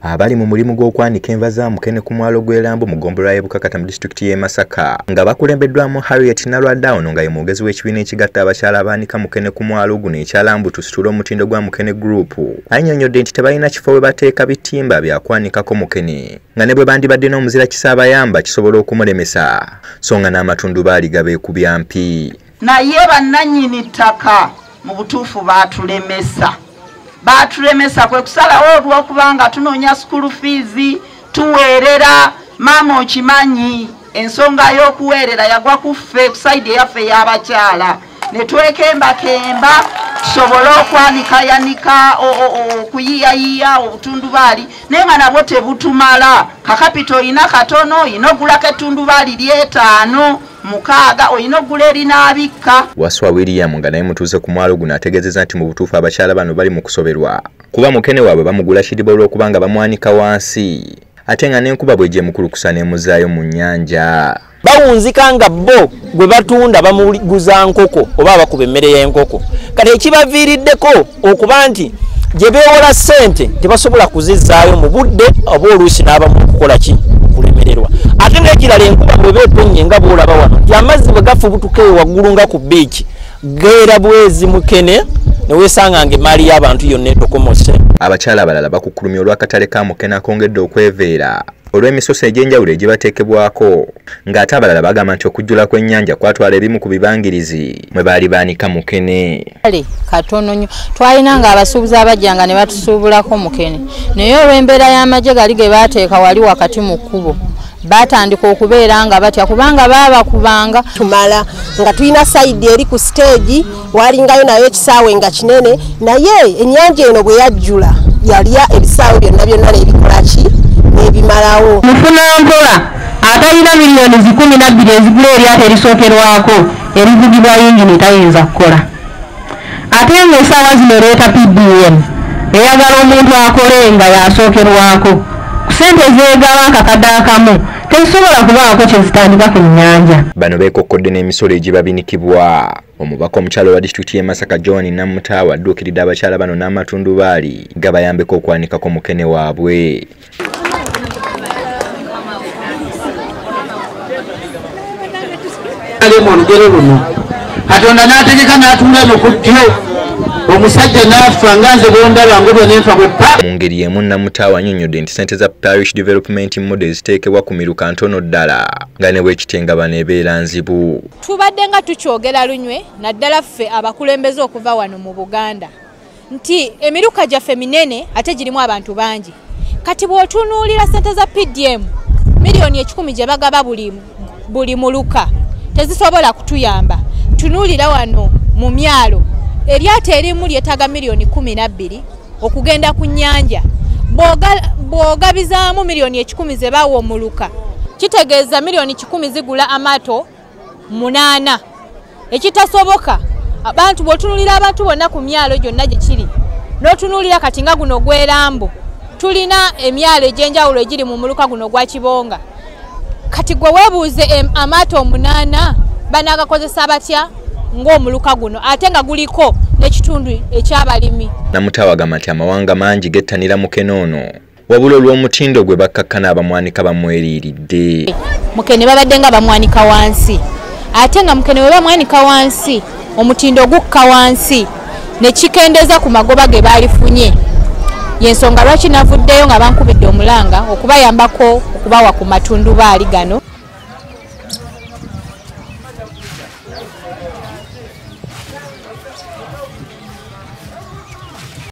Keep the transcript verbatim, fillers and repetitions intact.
abali mu mulimu gw'okwanika enva za Mukene Kumwalo gw'e Lambu mu Ggombolola y'e Bukakata mu disitulikiti y'e Masaka nga bakulembeddwamu Harriet Nalwaddawo nga ye mwogezi w'ekibiina ekigatta abakyala abaanika Mukene Kumwalo guno ekya Lambu tusitula omutindo gwa Mukene Group. Annyonnyodde nti tebalina kifo we bateeka bitimba byakwanikako Mukene nga ne bwe bandibadde n'omuzira kisaabayamba kisobola okumulemesa so nga n'amatundubaali gabeekubya mpi. Naye bannannyini ttaka mu butuufu baatulemesa baatulemesa kwe kusalawo olw'okubanga tunoonya school fees tuweerera maama okimanyi ensonga y'okuweerera yagwa ku ffe ku sayidi eyaffe y'abakyala ne twekembakemba tusobole okwanikayanika okuyiyayiya obutundubaali naye nga nabwo tebutumala kakapito oyina katono oyina ogulako ettundubaali ly'etaano mukaaga oyina ogula erinaabikka. Waswa William nga naye mutuuze ku mwalo guno ategeezezza nti mu butuufu abakyala bano bali mu kusoberwa kuba Mukene waabwe bamugula kidiba olw'okubanga bamwanika wansi ate nga n'enkuba bw'ejja mukulukusa n'emuzaayo mu nnyanja. Bawunzika nga bo gwe batunda bamuguza nkoko oba bakuba emmere y'enkoko kati ekibaviiriddeko okuba nti gye beewola ssente tebasobola kuzizzaayo mu budde oba oluusi n'abamu okukola ki okulemererwa. Ate n'ekirala enkuba bwe beetonye nga bw'olaba wano nti amazzi bwe gafubutuka eyo waggulu nga ku biiki geera bwezi Mukene ne weesanga ng'emmaali y'abantu yonna etokomose. Abakyala abalala bakukkulumya olw'akatale ka Mukene akongedde okweveera olw'emisoso egy'enjawulo egibateekebwako ng'ate abalala bagamba nti okujjula kw'ennyanja kwatwala ebimu ku bibangirizi mwe baali baanika Mukene. Kale katono nnyo twalina nga abasuubuzi abajjanga ne batusuubulako Mukene naye olw'embeera y'amagye gali ge baateeka wali wakati mu kkubo batandika okubeera nga batya kubanga baba kubanga tumala nga tulina sayidi eri ku stage walingayo nayo ekisaawe nga kinene naye ennyanja eno bwe yajjula yalya ebisaawe byonna byonna n'ebikola ki n'ebimalawo. Mufuna mpola atalina miliyoni zikumi na bbiri ezigula eryato erisookerwako erivugibwa yingini tayinza kukola ate ng'essaawa zino leeta P D M eyagala omuntu akole nga yasookerwako ku ssente zeegala akakadde akamu tezisobola kubaako kye zitandika ku nnyanja. Bano beekokkodde n'emisolo egibabinikibwa. Omubaka omukyala wa disitulikiti y'e Masaka John Namutaawa adduukiridde abakyala bano n'amatundubaali gabayambeko okwanikako Mukene waabwe. Katonda n'ategeka n'atula eno ku ddyo omusajja n'afa nganze bwondaba ngobyo n'enfa bwe pa. Mu ngeri y'emu Namutaawa annyonnyodde nti ssente za parish development model ziteekebwa ku miruka ntono ddala nga ne bwekitenga baneebeera nzibu. Tubadde nga tukyogera lunywe naddala ffe abakulembeze okuva wano mu Buganda nti emiruka gyaffe minene ate girimu abantu bangi kati bw'otunuulira ssente za P D M miliyoni ekikumi gye bagaba buli buli muluka tezisobola kutuyamba. Tunuulira wano mu myalo eryato erimu lyetaaga miliyoni kumi na bbiri okugenda ku nnyanja bw'ogabizaamu miliyoni ekikumi ze bawa omuluka kitegeeza miliyoni kikumi zigula amaato munaana ekitasoboka. Abantu bw'otunuulira abantu bonna ku myalo gyonna gye kiri n'otunuulira kati nga guno gw'e Lambu tulina emyalo egy'enjawulo egiri mu muluka guno gwa Kibonga kati gwe weebuuze amaato omunaana banaagakozesa batya ng'omuluka guno ate nga guliko n'ekitundu ekyabalimi. Namutaawa agamba nti amawanga mangi gettanira Mukene ono wabula olw'omutindo gwe bakkakkana abamwanika bamweriiridde. Mukene babadde nga bamwanika wansi ate nga Mukene we bamwanika wansi omutindo gukka wansi ne kikendeza ku magoba ge baalifunye yensonga lwaki navuddeyo nga bankubidde omulanga okubayambako okubawa ku matundubaali gano.